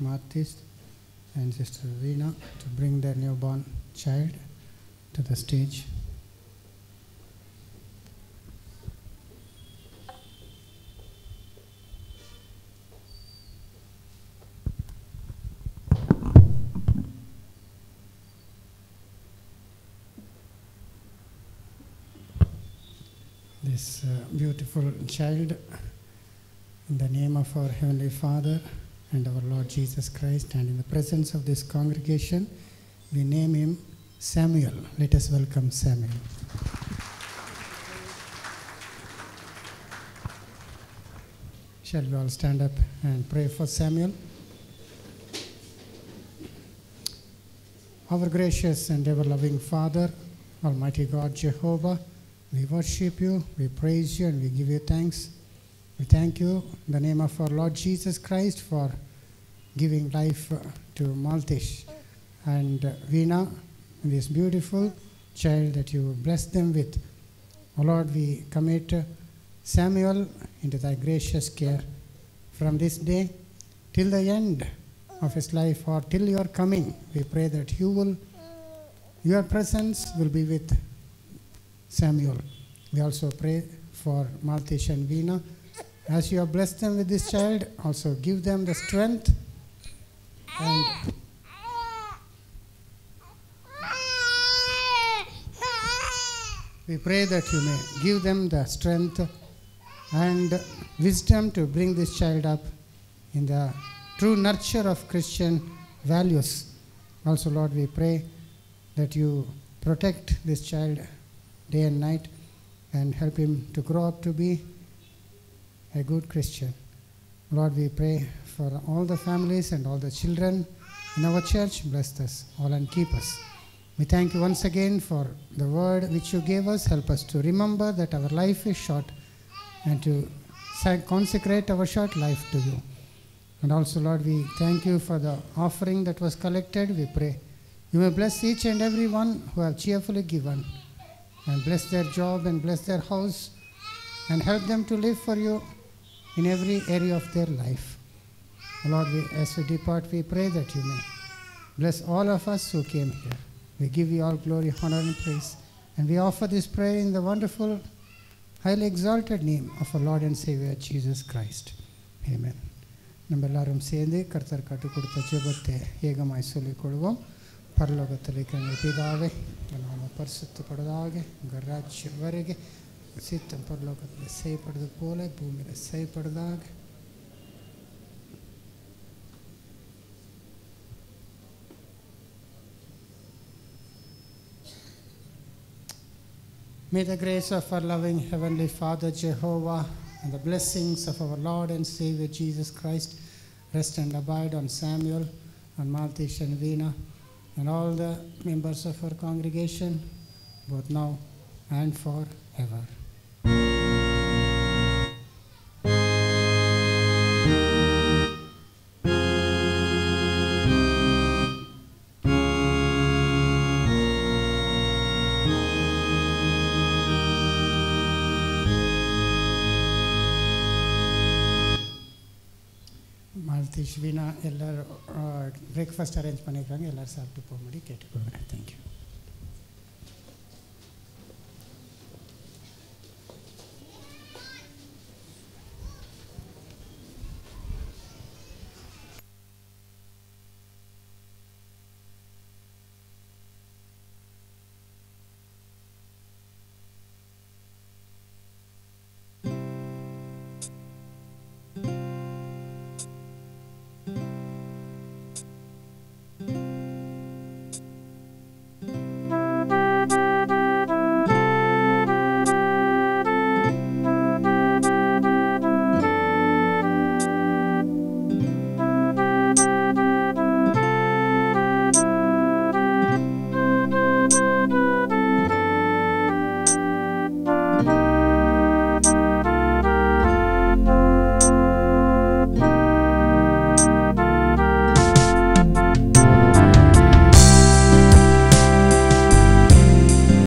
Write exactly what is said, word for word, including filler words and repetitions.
Maltesh and Sister Veena to bring their newborn child to the stage. This uh, beautiful child, in the name of our Heavenly Father and our Lord Jesus Christ, and in the presence of this congregation, we name him Samuel. Let us welcome Samuel. Shall we all stand up and pray for Samuel? Our gracious and ever-loving Father, Almighty God Jehovah, we worship you, we praise you, and we give you thanks. We thank you in the name of our Lord Jesus Christ for giving life uh, to Maltesh and uh, Veena, this beautiful child that you blessed them with. O Lord, we commit uh, Samuel into thy gracious care from this day till the end of his life, or till your coming. We pray that you will, your presence will be with Samuel. We also pray for Maltesh and Veena. As you have blessed them with this child, also give them the strength and we pray that you may give them the strength and wisdom to bring this child up in the true nurture of Christian values. Also, Lord, we pray that you protect this child day and night and help him to grow up to be a good Christian. Lord, we pray for all the families and all the children in our church. Bless us all and keep us. We thank you once again for the word which you gave us. Help us to remember that our life is short and to consecrate our short life to you. And also, Lord, we thank you for the offering that was collected. We pray you may bless each and every one who have cheerfully given, and bless their job and bless their house and help them to live for you in every area of their life. Lord, we, as we depart, we pray that you may bless all of us who came here. We give you all glory, honor, and praise. And we offer this prayer in the wonderful, highly exalted name of our Lord and Savior, Jesus Christ. Amen. நம்மெல்லாரும் சேர்ந்து கர்த்தர் கற்றுக் கொடுத்த ஜெபத்தை ஏகமாய் சொல்லிக் கொள்வோம். பரலோகத்தில் இருக்கிற பிதாவே, நாம பரிசுத்தப்படுவதாக, உங்கள் ராஜ்யம் வருக, சித்தம் பரலோகத்தில் செய்யப்படுவது போல பூமியில் செய்யப்படுவதாக. May the grace of our loving Heavenly Father Jehovah and the blessings of our Lord and Savior Jesus Christ rest and abide on Samuel, on Maltesh and Veena, and all the members of our congregation, both now and forever. Maltesh, Veena, எல்லாரும் breakfast arrange பண்ணிருக்காங்க. எல்லாரும் சாப்பிட்டு போகும்படி கேட்டுக்கொள்கிறேன். Thank you.